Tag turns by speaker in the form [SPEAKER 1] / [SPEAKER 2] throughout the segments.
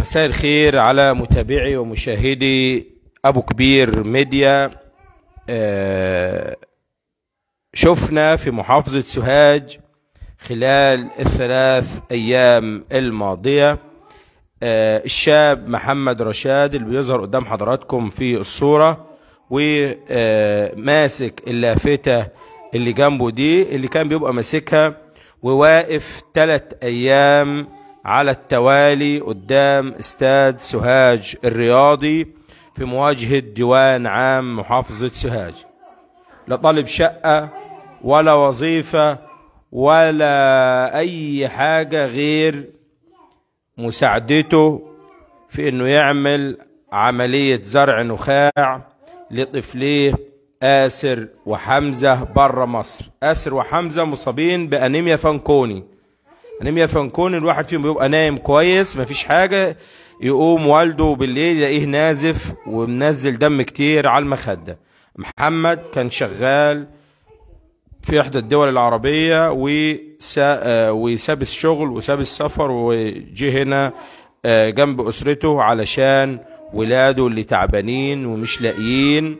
[SPEAKER 1] مساء الخير على متابعي ومشاهدي أبو كبير ميديا. شفنا في محافظة سوهاج خلال الثلاث أيام الماضية الشاب محمد رشاد اللي بيظهر قدام حضراتكم في الصورة وماسك اللافتة اللي جنبه دي اللي كان بيبقى ماسكها وواقف 3 أيام على التوالي قدام استاد سوهاج الرياضي في مواجهة ديوان عام محافظة سوهاج. لا طالب شقة ولا وظيفة ولا أي حاجة غير مساعدته في إنه يعمل عملية زرع نخاع لطفليه آسر وحمزة برا مصر. آسر وحمزة مصابين بأنيميا فانكوني. أنيميا فانكوني الواحد فيهم بيبقى نايم كويس مفيش حاجة، يقوم والده بالليل يلاقيه نازف ومنزل دم كتير على المخدة. محمد كان شغال في إحدى الدول العربية وساب الشغل وساب السفر وجه هنا جنب أسرته علشان ولاده اللي تعبانين ومش لاقيين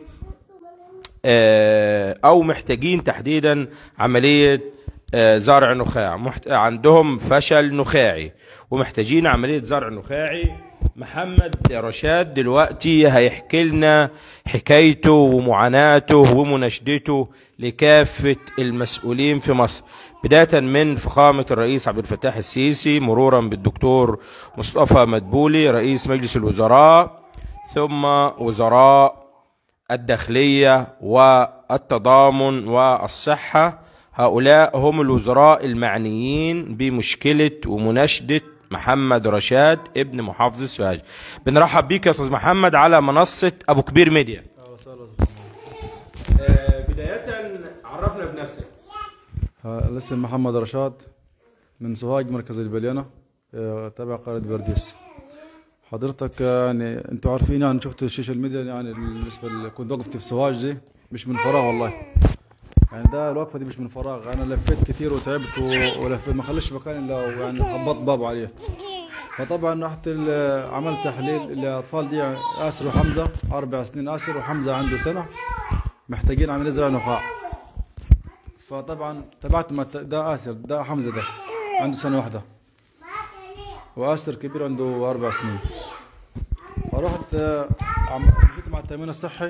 [SPEAKER 1] أو محتاجين تحديدا عملية زرع نخاع، عندهم فشل نخاعي ومحتاجين عملية زرع نخاعي. محمد رشاد دلوقتي هيحكي لنا حكايته ومعاناته ومناشدته لكافة المسؤولين في مصر، بداية من فخامة الرئيس عبد الفتاح السيسي مرورا بالدكتور مصطفى مدبولي رئيس مجلس الوزراء، ثم وزراء الداخلية والتضامن والصحة. هؤلاء هم الوزراء المعنيين بمشكلة ومناشدة محمد رشاد ابن محافظة سوهاج. بنرحب بيك يا أستاذ محمد على منصة أبو كبير ميديا. بداية عرفنا بنفسك.
[SPEAKER 2] الاسم محمد رشاد من سوهاج مركز البليانة تابع قرية برديس. حضرتك يعني انتوا عارفين يعني شفتوا السوشيال ميديا يعني بالنسبة كنت وقفت في سوهاج دي مش من فراغ والله. يعني ده الوقفه دي مش من فراغ، انا لفيت كتير وتعبت ولفيت ما خليش مكان الا يعني خبطت بابه عليه. فطبعا رحت عملت تحليل الاطفال دي آسر وحمزه 4 سنين، آسر وحمزه عنده سنه محتاجين عمليه زرع نخاع. فطبعا تبعت ده آسر ده حمزه ده عنده سنه واحده وآسر كبير عنده 4 سنين. فرحت مشيت مع التامين الصحي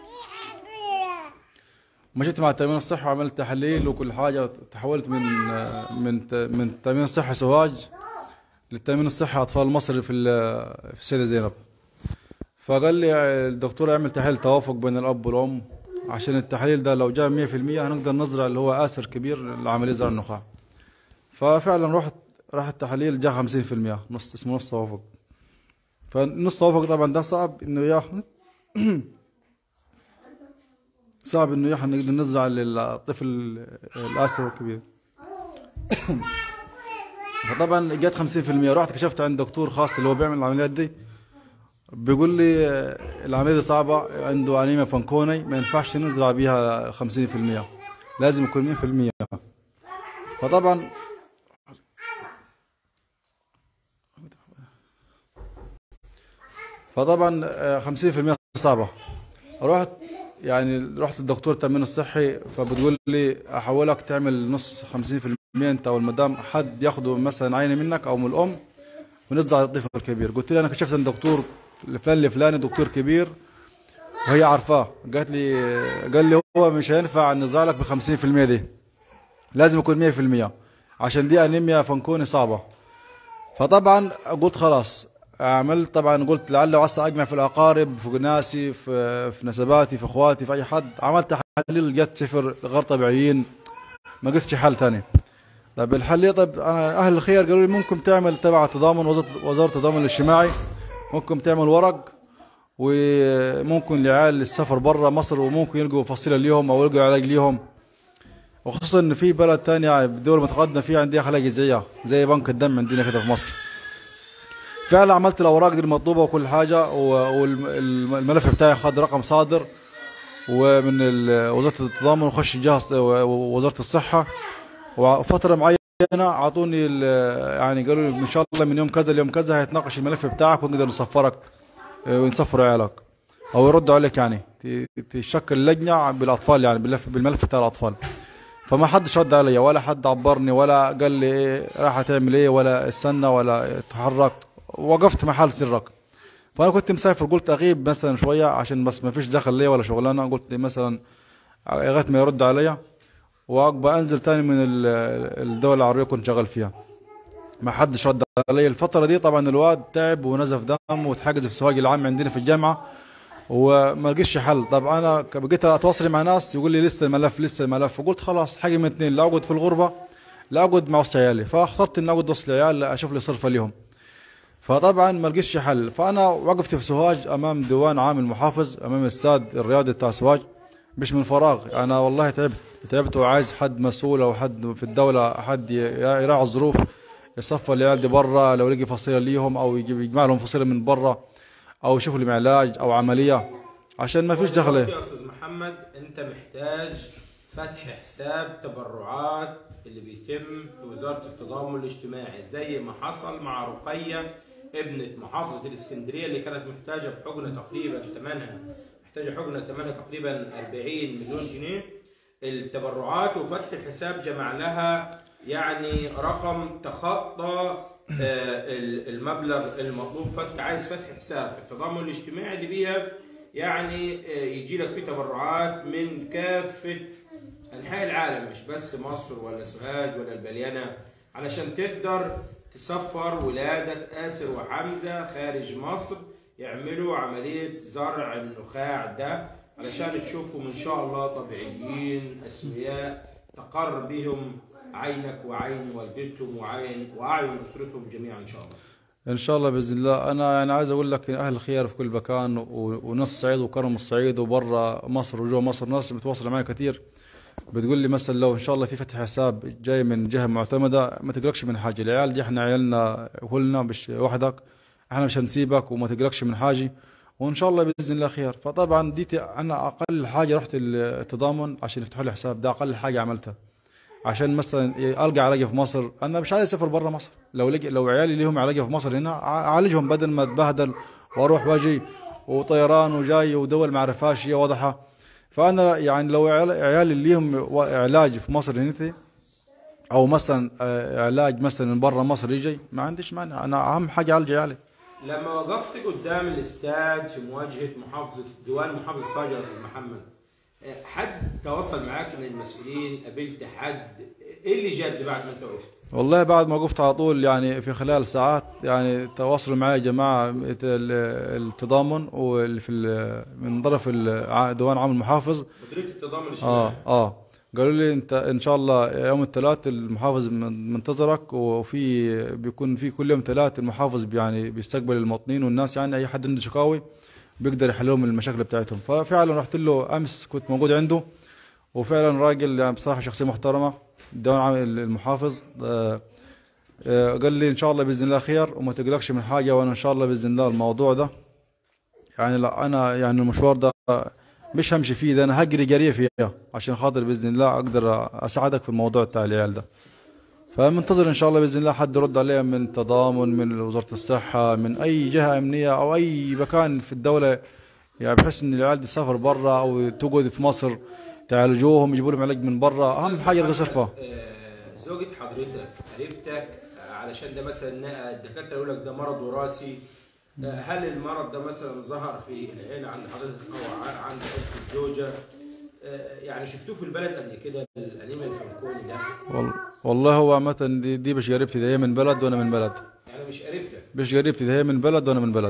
[SPEAKER 2] وعملت تحاليل وكل حاجه. تحولت من التامين الصحي سوهاج للتامين الصحي اطفال مصر في السيده زينب. فقال لي الدكتور اعمل تحليل توافق بين الاب والام عشان التحليل ده لو جاء 100% هنقدر نزرع اللي هو آسر كبير لعمليه زرع النخاع. ففعلا راح التحليل جاء 50%، نص اسمه نص توافق. فنص توافق طبعا ده صعب انه صعب انه احنا نقدر نزرع للطفل الآسر الكبير. فطبعا جت 50%. رحت كشفت عند دكتور خاص اللي هو بيعمل العمليات دي، بيقول لي العمليه دي صعبه، عنده انيميا فانكوني ما ينفعش نزرع بيها 50%، لازم يكون 100%. فطبعا فطبعا 50% صعبه. رحت للدكتور التامين الصحي، فبتقول لي احولك تعمل نص 50% انت والمدام، حد ياخده مثلا عينه منك او من الام ونزرع الطفل الكبير. قلت لي انا كشفت عند دكتور فلاني دكتور كبير وهي عارفاه. قال لي هو مش هينفع نزرع لك ب 50% دي، لازم يكون 100% عشان دي انيميا فانكوني صعبه. فطبعا قلت خلاص عملت، طبعا قلت لعل وعسى اجمع في الاقارب في ناسي في نسباتي في اخواتي في اي حد. عملت تحاليل جت 0 غير طبيعيين، ما قلتش حل ثاني. طيب الحل طيب انا اهل الخير قالوا لي ممكن تعمل تبع التضامن وزاره التضامن الاجتماعي، ممكن تعمل ورق وممكن لعيال السفر برا مصر وممكن يلقوا فصيله ليهم او يلقوا علاج ليهم، وخصوصا ان في بلد ثانيه بدول متقدمه فيها عندها خلايا جذعيه زي بنك الدم عندنا كده في مصر. فعلا عملت الاوراق دي المطلوبه وكل حاجه، والملف بتاعي خد رقم صادر ومن وزاره التضامن وخش جهاز وزاره الصحه وفتره معينه انا اعطوني يعني قالوا لي ان شاء الله من يوم كذا ليوم كذا هيتناقش الملف بتاعك ونقدر نصفرك ونصفر عيالك او يردوا عليك، يعني تشكل لجنه بالاطفال، يعني بالملف بتاع الاطفال. فما حدش رد عليا ولا حد عبرني ولا قال لي ايه راح تعمل ايه ولا استنى ولا اتحرك. وقفت محل سرك. فانا كنت مسافر، قلت اغيب مثلا شويه عشان بس ما فيش دخل ليا ولا شغلانه، قلت مثلا لغايه ما يرد عليا وابقى انزل تاني من الدول العربيه كنت شغال فيها. ما حدش رد علي الفتره دي. طبعا الواد تعب ونزف دم واتحجز في سواق العام عندنا في الجامعه وما لقيتش حل. طب انا بقيت اتواصل مع ناس يقول لي لسه الملف لسه الملف، فقلت خلاص حاجه من اتنين، لا اقعد في الغربه لا اقعد مع وسط عيالي. فاخترت اني اقعد وسط العيال اشوف لي صرفه ليهم. فطبعا ما لقيتش حل. فانا وقفت في سوهاج امام ديوان عام المحافظ امام الاستاد الرياضي بتاع سوهاج، مش من فراغ. انا والله تعبت وعايز حد مسؤول او حد في الدوله، حد يراعي الظروف، يصفى العيال دي برا لو لقي فصيله ليهم او يجمع لهم فصيله من برا او يشوفوا لهم علاج او عمليه عشان ما فيش دخل.
[SPEAKER 1] يا استاذ محمد انت محتاج فتح حساب تبرعات اللي بيتم في وزاره التضامن الاجتماعي زي ما حصل مع رقيه ابنه محافظه الاسكندريه اللي كانت محتاجه بحقنه تقريبا ثمنها تقريبا 40 مليون جنيه. التبرعات وفتح الحساب جمع لها يعني رقم تخطى المبلغ المطلوب. فانت عايز فتح حساب في التضامن الاجتماعي اللي بيها يعني يجي لك فيه تبرعات من كافه انحاء العالم، مش بس مصر ولا سوهاج ولا البليانه، علشان تقدر تسفر ولادك آسر وحمزه خارج مصر يعملوا عمليه زرع النخاع ده علشان تشوفهم ان شاء الله طبيعيين اسوياء تقر بهم عينك وعين والدتهم واعين اسرتهم جميعا ان شاء الله.
[SPEAKER 2] ان شاء الله باذن الله. انا يعني عايز اقول لك اهل الخير في كل مكان ونص الصعيد وكرم الصعيد وبرا مصر وجوا مصر ناس بتواصل معي كثير بتقول لي مثلا لو ان شاء الله في فتح حساب جاي من جهه معتمده ما تقلقش من حاجه، العيال دي احنا عيالنا كلنا مش وحدك، احنا مش هنسيبك وما تقلقش من حاجه وان شاء الله باذن الله خير. فطبعا دي انا اقل حاجه رحت التضامن عشان يفتحوا لي حساب، ده اقل حاجه عملتها عشان مثلا القى علاجي في مصر. انا مش عايز اسافر بره مصر، لو عيالي ليهم علاجي في مصر هنا اعالجهم بدل ما اتبهدل واروح واجي وطيران وجاي ودول ما اعرفهاش هي واضحه. فانا يعني لو عيالي ليهم علاج في مصر هنا او مثلا علاج مثلا من بره مصر يجي ما عنديش مانع، انا اهم حاجه اعالج عيالي.
[SPEAKER 1] لما وقفت قدام الاستاد في مواجهه ديوان محافظه سوهاج يا استاذ محمد، حد تواصل معاك من المسؤولين؟ قابلت حد؟ ايه اللي جد بعد ما انت وقفت؟
[SPEAKER 2] والله بعد ما وقفت على طول يعني في خلال ساعات يعني تواصلوا معي جماعه التضامن واللي في من طرف ديوان عام المحافظ
[SPEAKER 1] مديريه التضامن الاجتماعي.
[SPEAKER 2] قالوا لي انت ان شاء الله يوم الثلاث المحافظ منتظرك، وفي بيكون في كل يوم ثلاث المحافظ يعني بيستقبل المواطنين والناس، يعني اي حد عنده شكاوي بيقدر يحل لهم المشاكل بتاعتهم. ففعلا رحت له امس كنت موجود عنده، وفعلا راجل يعني بصراحه شخصيه محترمه الديوان العام المحافظ. قال لي ان شاء الله باذن الله خير وما تقلقش من حاجه، وانا ان شاء الله باذن الله الموضوع ده يعني لا انا يعني المشوار ده مش همشي فيه، ده انا هجري جريه فيه عشان خاطر باذن الله اقدر اساعدك في الموضوع بتاع العيال ده. فمنتظر ان شاء الله باذن الله حد يرد عليها من تضامن، من وزاره الصحه، من اي جهه امنيه او اي مكان في الدوله، يعني بحس ان العيال دي تسافر برا او تقعد في مصر تعالجوهم يجيبوا لهم علاج من برا. اهم حاجه الصرفه.
[SPEAKER 1] زوجة حضرتك قريبتك علشان ده مثلا الدكاتره يقول لك ده مرض وراثي، هل المرض ده مثلا ظهر في العيله عند حضرتك او عند الزوجه؟ يعني شفتوه في البلد قبل كده الانيميا الفانكوني ده؟
[SPEAKER 2] والله هو عامة دي مش قريبتي، ده هي من بلد وانا من بلد.
[SPEAKER 1] يعني مش قريبتك؟
[SPEAKER 2] مش قريبتي، ده هي من بلد وانا من بلد.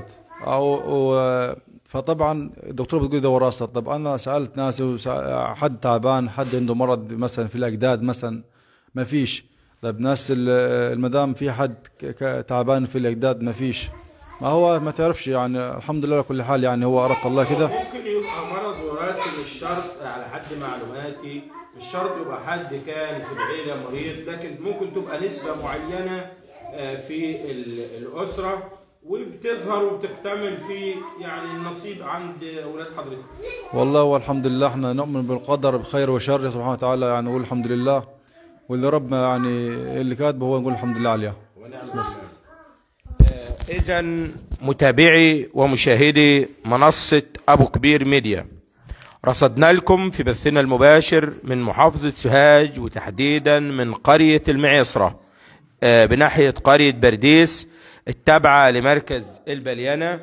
[SPEAKER 2] فطبعا الدكتور بتقول ده وراثه. طب انا سالت ناس حد تعبان، حد عنده مرض مثلا في الاجداد مثلا، ما فيش. طب ناس المدام في حد تعبان في الاجداد، ما فيش. ما هو ما تعرفش يعني، الحمد لله على كل حال يعني هو أراد الله كده.
[SPEAKER 1] ممكن يبقى مرض وراثي، مش شرط على حد معلوماتي، مش شرط يبقى حد كان في العيلة مريض، لكن ممكن تبقى نسبة معينة في الأسرة وبتظهر وبتكتمل في يعني النصيب عند أولاد حضرتك.
[SPEAKER 2] والله والحمد لله احنا نؤمن بالقدر بخير وشر سبحانه وتعالى، يعني نقول الحمد لله. واللي ربنا يعني اللي كاتبه هو نقول الحمد لله عليها.
[SPEAKER 1] إذن متابعي ومشاهدي منصة أبو كبير ميديا، رصدنا لكم في بثنا المباشر من محافظة سوهاج وتحديدا من قرية المعيصرة بناحية قرية برديس التابعة لمركز البليانة،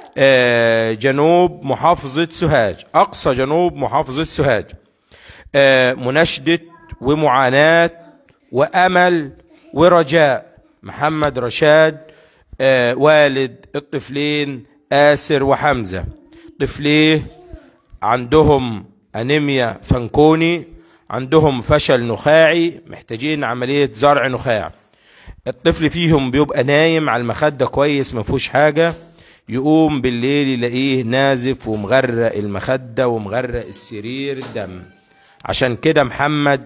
[SPEAKER 1] جنوب محافظة سوهاج، أقصى جنوب محافظة سوهاج، مناشدة ومعاناة وأمل ورجاء محمد رشاد والد الطفلين آسر وحمزة. طفليه عندهم أنيميا فانكوني، عندهم فشل نخاعي، محتاجين عملية زرع نخاع. الطفل فيهم بيبقى نايم على المخدة كويس ما فيهوش حاجة، يقوم بالليل يلاقيه نازف ومغرق المخدة ومغرق السرير الدم. عشان كده محمد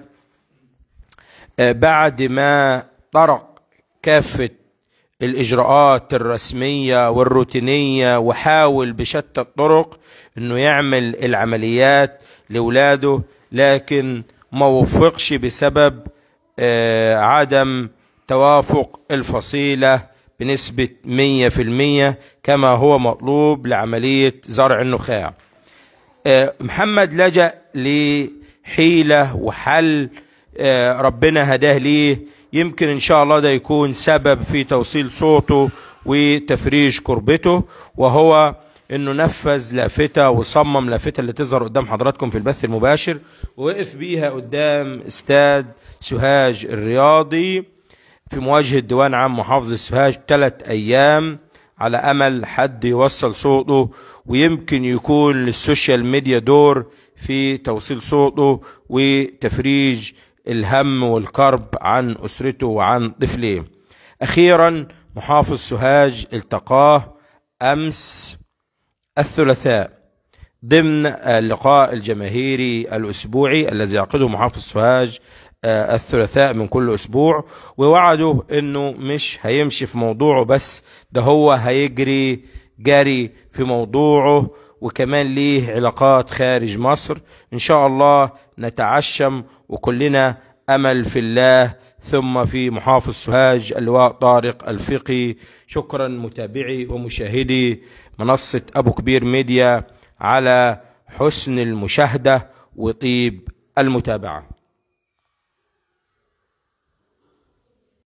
[SPEAKER 1] بعد ما طرق كافة الإجراءات الرسمية والروتينية وحاول بشتى الطرق إنه يعمل العمليات لأولاده، لكن ما وفقش بسبب عدم توافق الفصيلة بنسبة 100% كما هو مطلوب لعملية زرع النخاع. محمد لجأ لحيلة وحل ربنا هداه ليه، يمكن إن شاء الله ده يكون سبب في توصيل صوته وتفريج كربته، وهو إنه نفذ لافتة وصمم لافتة اللي تظهر قدام حضراتكم في البث المباشر، ووقف بيها قدام استاد سوهاج الرياضي في مواجهة ديوان عام محافظة سوهاج 3 أيام على أمل حد يوصل صوته، ويمكن يكون للسوشيال ميديا دور في توصيل صوته وتفريج الهم والكرب عن أسرته وعن طفليه. أخيرا محافظ سوهاج التقاه أمس الثلاثاء ضمن اللقاء الجماهيري الأسبوعي الذي يعقده محافظ سوهاج الثلاثاء من كل أسبوع، ووعده أنه مش هيمشي في موضوعه بس، ده هو هيجري جري في موضوعه، وكمان ليه علاقات خارج مصر. إن شاء الله نتعشم وكلنا أمل في الله ثم في محافظ سوهاج اللواء طارق الفقي. شكرا متابعي ومشاهدي منصة أبو كبير ميديا على حسن المشاهدة وطيب المتابعة.